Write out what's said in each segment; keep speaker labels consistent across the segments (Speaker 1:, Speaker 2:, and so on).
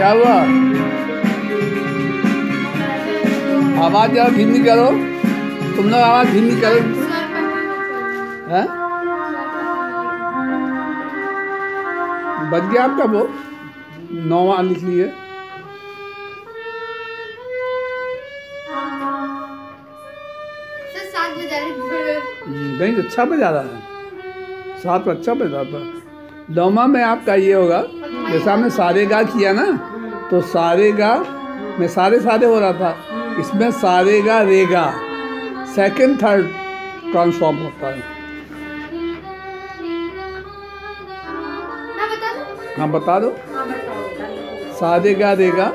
Speaker 1: क्या हुआ? आवाज जरा धीमी करो, तुम लोग आवाज धीमी करो। हैं? बज गया आपका वो 9वां लिख लिए। नहीं अच्छा बजा रहा है, 7 अच्छा बजा था। 9वां में आपका ये होगा, जैसा हमने सारे गा किया ना, तो सारे गा में सारे हो रहा था, इसमें सारे गा रेगा सेकंड थर्ड ट्रांसफॉर्म होता है। हाँ बता दो। सारे गा रेगा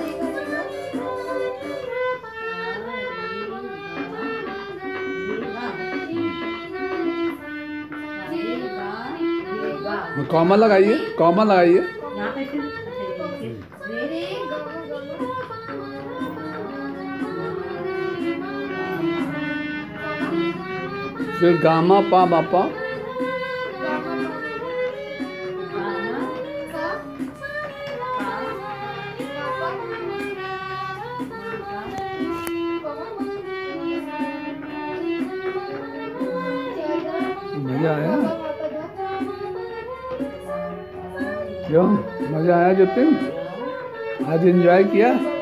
Speaker 1: कॉमा लगाइए, कॉमा लगाइए। फिर गामा पा बापा, मजा आया? क्यों मजा आया जतिन? आज एंजॉय किया?